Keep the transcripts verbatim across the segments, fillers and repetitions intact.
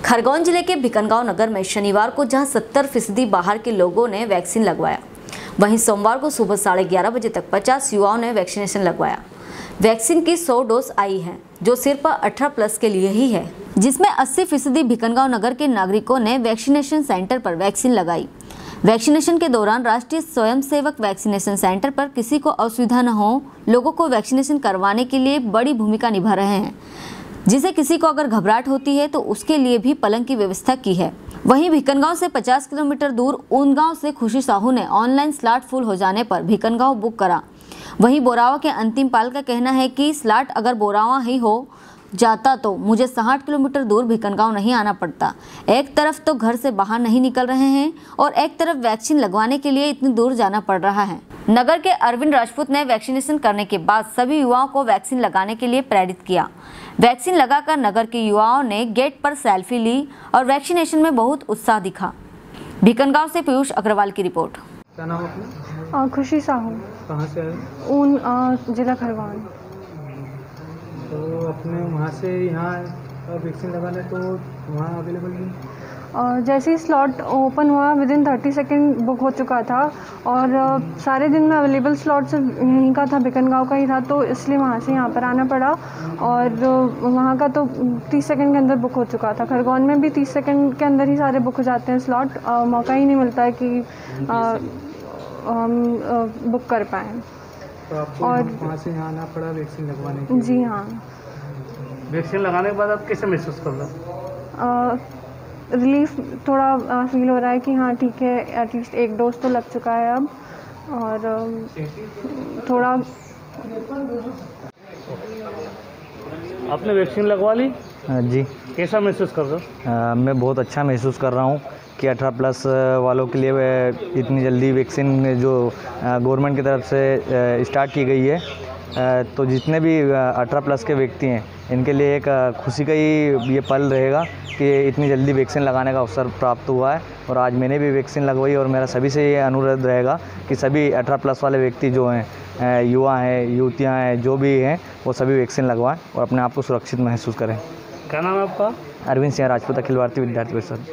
खरगोन जिले के भिकनगांव नगर में शनिवार को जहां सत्तर फीसदी बाहर के लोगों ने वैक्सीन लगवाया, वहीं सोमवार को सुबह साढ़े ग्यारह बजे तक पचास युवाओं ने वैक्सीनेशन लगवाया। वैक्सीन की सौ डोज आई है, जो सिर्फ अठारह प्लस के लिए ही है, जिसमें अस्सी फीसदी भिकनगांव नगर के नागरिकों ने वैक्सीनेशन सेंटर पर वैक्सीन लगाई। वैक्सीनेशन के दौरान राष्ट्रीय स्वयंसेवक वैक्सीनेशन सेंटर पर किसी को असुविधा न हो, लोगों को वैक्सीनेशन करवाने के लिए बड़ी भूमिका निभा रहे हैं। जिसे किसी को अगर घबराहट होती है तो उसके लिए भी पलंग की व्यवस्था की है। वहीं भिकनगांव से पचास किलोमीटर दूर ऊनगांव से खुशी साहू ने ऑनलाइन स्लॉट फुल हो जाने पर भिकनगांव बुक करा। वहीं बोरावा के अंतिम पाल का कहना है कि स्लॉट अगर बोरावा ही हो जाता तो मुझे साठ किलोमीटर दूर भिकनगांव नहीं आना पड़ता। एक तरफ तो घर से बाहर नहीं निकल रहे हैं और एक तरफ वैक्सीन लगवाने के लिए इतनी दूर जाना पड़ रहा है। नगर के अरविंद राजपूत ने वैक्सीनेशन करने के बाद सभी युवाओं को वैक्सीन लगाने के लिए प्रेरित किया। वैक्सीन लगाकर नगर के युवाओं ने गेट पर सेल्फी ली और वैक्सीनेशन में बहुत उत्साह दिखा। भिकनगांव से पीयूष अग्रवाल की रिपोर्ट। क्या नाम अपना? खुशी साहू। कहाँ से आए? ऊन जिला खरगोन। तो अपने वहाँ से यहाँ वैक्सीन लगाने तो वहाँ अवेलेबल नहीं? और जैसे ही स्लॉट ओपन हुआ within thirty second book हो चुका था और सारे दिन में अवेलेबल स्लॉट सिर्फ यहीं का था, भिकनगांव का ही था, तो इसलिए वहाँ से यहाँ पर आना पड़ा। और वहाँ का तो तीस सेकंड के अंदर बुक हो चुका था। खरगोन में भी तीस सेकंड के अंदर ही सारे बुक हो जाते हैं स्लॉट, मौका ही नहीं मिलता है कि आ, हम बुक कर पाएँ। तो आपको और वहाँ से यहाँ आना पड़ा वैक्सीन लगवाने के लिए? जी हाँ। वैक्सीन लगाने के बाद आप कैसे महसूस कर रहे हो? रिलीफ थोड़ा फील हो रहा है कि हाँ ठीक है, एटलीस्ट एक डोज तो लग चुका है अब, और थोड़ा। आपने वैक्सीन लगवा ली? जी। कैसा महसूस कर रहे हो? मैं बहुत अच्छा महसूस कर रहा हूँ कि अठारह प्लस वालों के लिए इतनी जल्दी वैक्सीन जो गवर्नमेंट की तरफ से स्टार्ट की गई है, तो जितने भी अठारह प्लस के व्यक्ति हैं इनके लिए एक खुशी का ही ये पल रहेगा कि इतनी जल्दी वैक्सीन लगाने का अवसर प्राप्त हुआ है। और आज मैंने भी वैक्सीन लगवाई और मेरा सभी से ये अनुरोध रहेगा कि सभी अठारह प्लस वाले व्यक्ति जो हैं, युवा हैं, युवतियाँ हैं, जो भी हैं, वो सभी वैक्सीन लगवाएं और अपने आप को सुरक्षित महसूस करें। क्या नाम है आपका? अरविंद सिंह राजपूत, अखिल भारतीय विद्यार्थी परिषद।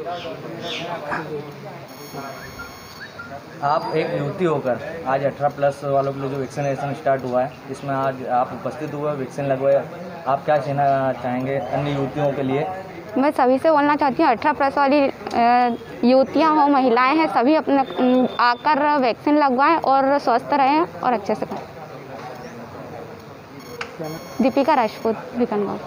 आप एक युवती होकर आज अठारह प्लस वालों के लिए जो वैक्सीनेशन स्टार्ट हुआ है, इसमें आज आप उपस्थित हुए, वैक्सीन लगवाए, आप क्या कहना चाहेंगे अन्य युवतियों के लिए? मैं सभी से बोलना चाहती हूँ, अठारह प्लस वाली युवतियाँ हो, महिलाएं हैं, सभी अपने आकर वैक्सीन लगवाएं और स्वस्थ रहें और अच्छे से करें। दीपिका राजपूत, भिकनगांव।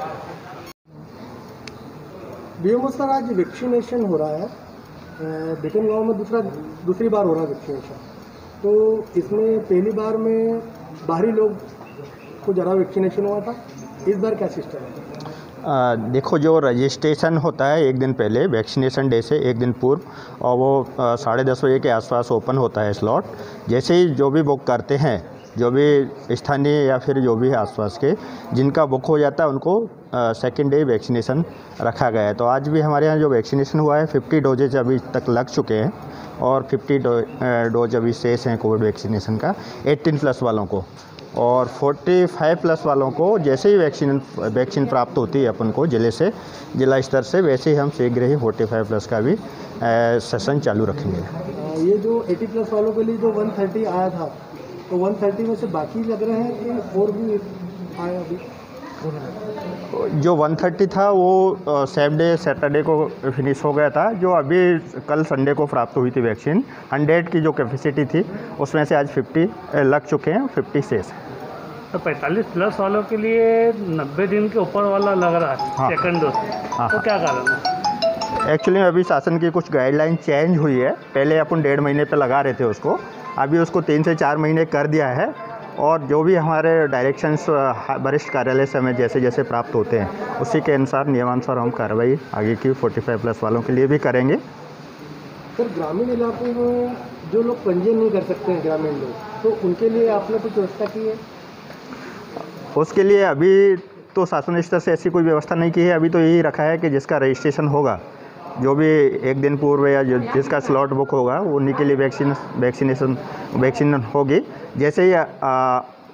बीएमओ सर, आज वैक्सीनेशन हो रहा है भिकनगांव में, दूसरा दूसरी बार हो रहा है वैक्सीनेशन, तो इसमें पहली बार में बाहरी लोग को ज़्यादा वैक्सीनेशन हुआ था, इस बार क्या सिस्टम है? आ, देखो, जो रजिस्ट्रेशन होता है एक दिन पहले वैक्सीनेशन डे से एक दिन पूर्व, और वो साढ़े दस बजे के आसपास ओपन होता है स्लॉट। जैसे ही जो भी बुक करते हैं, जो भी स्थानीय या फिर जो भी आसपास के जिनका बुक हो जाता है, उनको सेकेंड डे वैक्सीनेशन रखा गया है। तो आज भी हमारे यहाँ जो वैक्सीनेशन हुआ है फिफ्टी डोजेज अभी तक लग चुके हैं और फिफ्टी डो, डोज अभी शेष हैं कोविड वैक्सीनेशन का एटीन प्लस वालों को, और पैंतालीस प्लस वालों को जैसे ही वैक्सीन वैक्सीन प्राप्त होती है अपन को जिले से, जिला स्तर से, वैसे ही हम शीघ्र ही पैंतालीस प्लस का भी सेशन चालू रखेंगे। ये जो अस्सी प्लस वालों के लिए जो एक सौ तीस आया था, तो एक सौ तीस में से बाकी लग रहे हैं कि और भी आया? अभी जो एक सौ तीस था वो सेम डे सैटरडे को फिनिश हो गया था, जो अभी कल संडे को प्राप्त हुई थी वैक्सीन। सौ की जो कैपेसिटी थी उसमें से आज पचास लग चुके हैं, पचास शेष। तो पैंतालीस प्लस वालों के लिए नब्बे दिन के ऊपर वाला लग रहा है हाँ। Second dose. हाँ। तो क्या कारण है? एक्चुअली अभी शासन की कुछ गाइडलाइन चेंज हुई है। पहले अपन डेढ़ महीने पे लगा रहे थे उसको, अभी उसको तीन से चार महीने कर दिया है, और जो भी हमारे डायरेक्शंस वरिष्ठ कार्यालय से हमें जैसे जैसे प्राप्त होते हैं उसी के अनुसार नियमानुसार हम कार्रवाई आगे की पैंतालीस प्लस वालों के लिए भी करेंगे। सर, ग्रामीण इलाकों में जो लोग पंजीयन नहीं कर सकते हैं, ग्रामीण लोग, तो उनके लिए आपने कुछ व्यवस्था की है? उसके लिए अभी तो शासन स्तर से ऐसी कोई व्यवस्था नहीं की है। अभी तो यही रखा है कि जिसका रजिस्ट्रेशन होगा, जो भी एक दिन पूर्व या जो जिसका स्लॉट बुक होगा, उन्हीं के लिए वैक्सीन वैक्सीनेशन वैक्सीन होगी। जैसे ही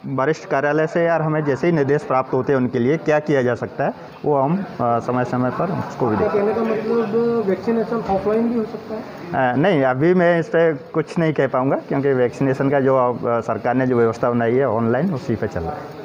वरिष्ठ कार्यालय से यार हमें जैसे ही निर्देश प्राप्त होते हैं उनके लिए क्या किया जा सकता है वो हम अ, समय समय पर उसको भी देखें। कहने का मतलब वैक्सीनेशन ऑफलाइन भी हो सकता है? अ, नहीं, अभी मैं इस पर कुछ नहीं कह पाऊँगा क्योंकि वैक्सीनेशन का जो अ, सरकार ने जो व्यवस्था बनाई है ऑनलाइन उसी पे चल रहा है।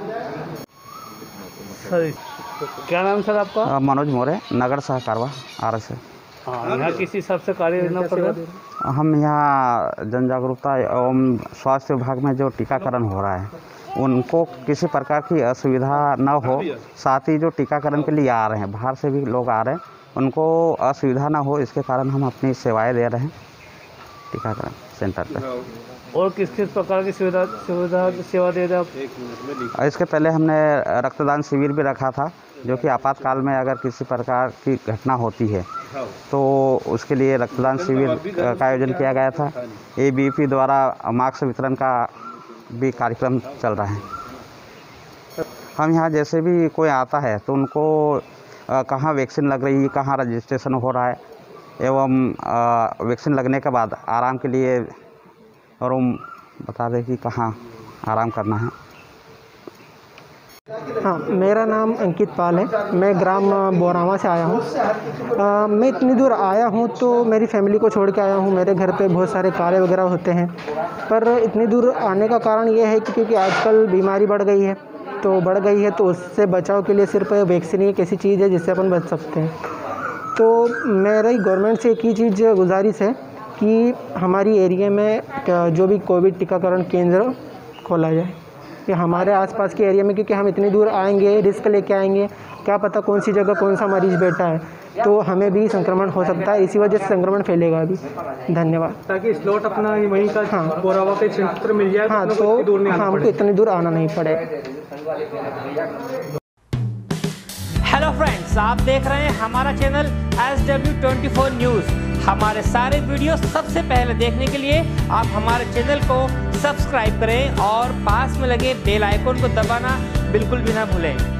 सर क्या नाम सर आपका? मनोज मोरे, नगर सहकारवा आर एस। हाँ, यहाँ किस हिसाब से कार्य करना पड़ रहा है? हम यहाँ जन जागरूकता एवं स्वास्थ्य विभाग में जो टीकाकरण हो रहा है उनको किसी प्रकार की असुविधा न हो, साथ ही जो टीकाकरण के लिए आ रहे हैं बाहर से भी लोग आ रहे हैं उनको असुविधा ना हो, इसके कारण हम अपनी सेवाएं दे रहे हैं टीकाकरण सेंटर पर। और किस किस प्रकार की सुविधा सुविधा सेवा दे रहे हैं आप? इसके पहले हमने रक्तदान शिविर भी रखा था जो कि आपातकाल में अगर किसी प्रकार की घटना होती है तो उसके लिए रक्तदान शिविर का आयोजन किया गया था। ए बी पी द्वारा मास्क वितरण का भी कार्यक्रम चल रहा है। हम यहाँ जैसे भी कोई आता है तो उनको कहाँ वैक्सीन लग रही है, कहाँ रजिस्ट्रेशन हो रहा है एवं वैक्सीन लगने के बाद आराम के लिए रूम बता दें कि कहाँ आराम करना है। हाँ, मेरा नाम अंकित पाल है। मैं ग्राम बोरावा से आया हूँ। अ, मैं इतनी दूर आया हूँ तो मेरी फैमिली को छोड़ के आया हूँ। मेरे घर पे बहुत सारे कार्य वगैरह होते हैं, पर इतनी दूर आने का कारण ये है कि क्योंकि आजकल बीमारी बढ़ गई है तो बढ़ गई है तो उससे बचाव के लिए सिर्फ वैक्सीन ही एक ऐसी चीज़ है जिससे अपन बच सकते हैं। तो मेरी गवर्नमेंट से एक ही चीज़ गुजारिश है कि हमारी एरिया में जो भी कोविड टीकाकरण केंद्र खोला जाए कि हमारे आसपास के एरिया में, क्योंकि हम इतनी दूर आएंगे, रिस्क लेके आएंगे, क्या पता कौन सी जगह कौन सा मरीज़ बैठा है, तो हमें भी संक्रमण हो सकता है, इसी वजह से संक्रमण फैलेगा भी। धन्यवाद। ताकि स्लॉट अपना वहीं का हाँ बोरावा के क्षेत्र में मिल जाए। हाँ, तो हमको इतनी दूर आना नहीं पड़े। हेलो फ्रेंड्स, आप देख रहे हैं हमारा channel S W twenty four news. हमारे सारे वीडियो सबसे पहले देखने के लिए आप हमारे चैनल को सब्सक्राइब करें और पास में लगे बेल आइकन को दबाना बिल्कुल भी ना भूलें।